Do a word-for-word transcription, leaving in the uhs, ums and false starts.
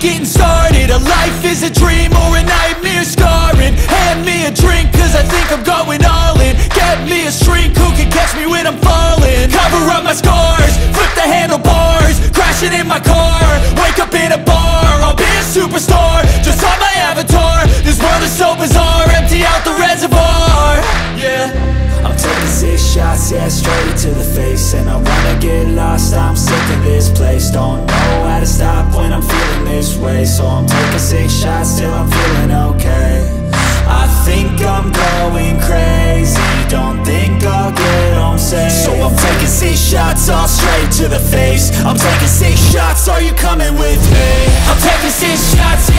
getting started. A life is a dream or a nightmare scarring. Hand me a drink cause I think I'm going all in. Get me a shrink who can catch me when I'm falling. Cover up my scars, flip the handlebars, crashing in my car, wake up in a bar. I'll be a superstar, just on my avatar. This world is so bizarre, empty out the reservoir. Yeah, I'm taking six shots, yeah, straight to the face. And I wanna get lost, I'm sick of this place. Don't know how to stop when I'm feeling this way. So I'm taking six shots till I'm feeling okay. I think I'm going crazy, don't think I'll get home safe. So I'm taking six shots, all straight to the face. I'm taking six shots, are you coming with me? I'm taking six shots,